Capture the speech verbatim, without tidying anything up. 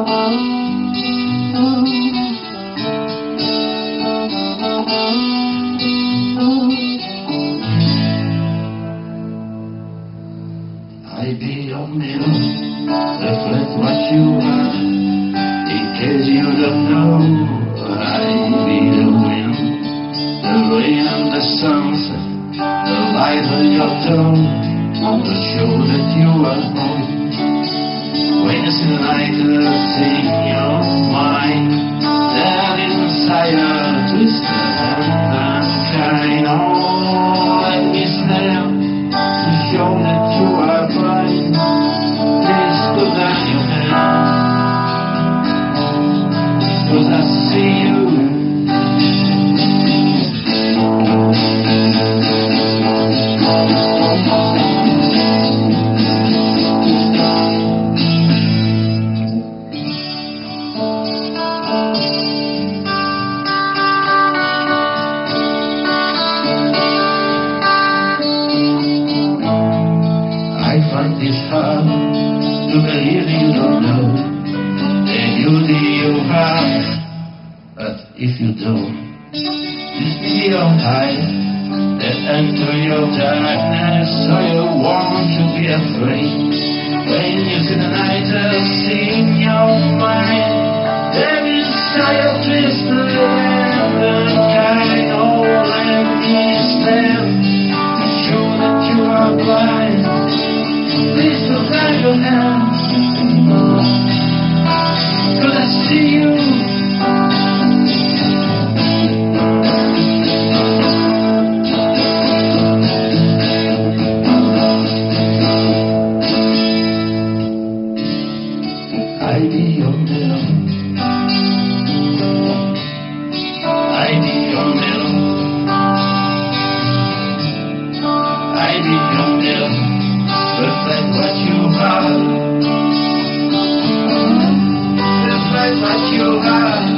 I be your mirror, reflect what you are. In case you don't know, I be the wind, the rain and the sunset, the light on your tone, to show that you are home. When you see the night, in your mind, that is Messiah, twisted and kind. Oh, I miss them to show that you are blind. Please put down your hands, 'cause I see you. I find this hard to believe you don't know the beauty you have, but if you don't, this be your eyes that enter your darkness, so you want to be afraid. When you see the night in your mind, there is a twisted and kind. Oh, let me stand to show that you are blind. Please put down your hands, 'cause I see you. I be your mirror, I be your mirror, I be your mirror. Reflect what you are. Reflect what you are.